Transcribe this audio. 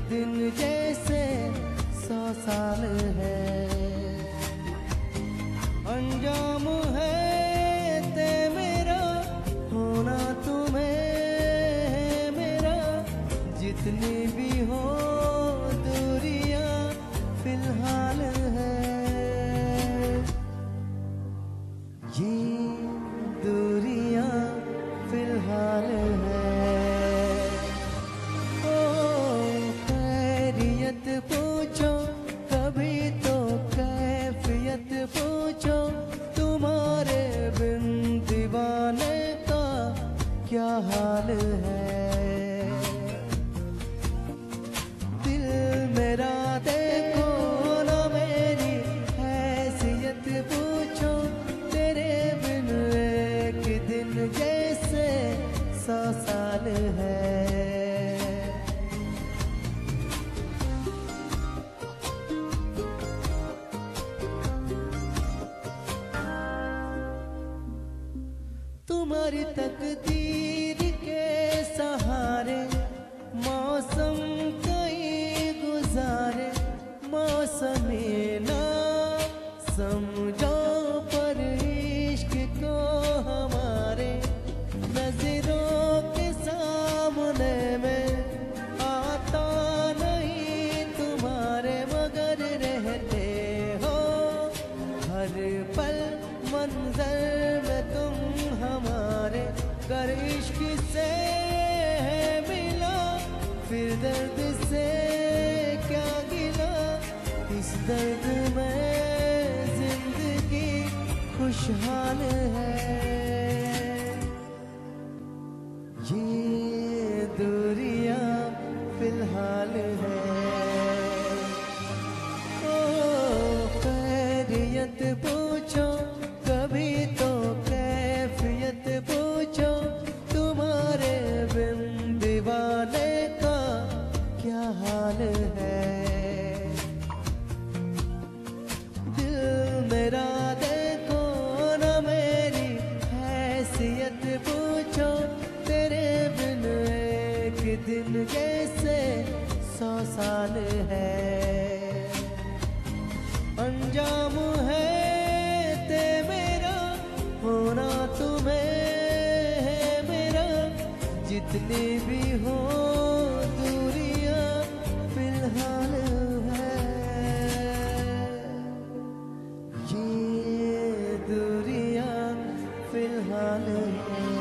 दिन जैसे 100 साल है। अंजाम है ते मेरा होना तुम्हें मेरा, जितनी भी हो दूरियां फिलहाल है। ये दूरियां फिलहाल है। ओ खैरियत पूछो कभी तो कैफियत पूछो, तुम्हारे बिन दीवाने का क्या हाल है। दिल मेरा देखो ना मेरी हैसियत पूछो, तेरे बिन एक दिन जैसे 100 साल है। तुम्हारी तकदीर के सहारे मौसम कई गुजारे, मौसमी ना समझो पर इश्क को हमारे, नजरों के सामने में आता नहीं तुम्हारे, मगर रहते हो हर पल मंजर में तुम हमारे। कर इश्क से मिला फिर दर्द से क्या गिला, इस दर्द में जिंदगी खुशहाल है। ये दूरियां फिलहाल है। ओ खैरियत पूछो कभी तो कैफियत पूछो, तुम्हारे बिन दीवाने का क्या हाल है। दिल मेरा देखो ना मेरी हैसियत पूछो, तेरे बिन एक दिन जैसे 100 साल है। अंजाम है ते मेरा होना तुम्हें मेरा, जितनी भी हो दूरियां फिलहाल है। ये दूरियां फिलहाल है।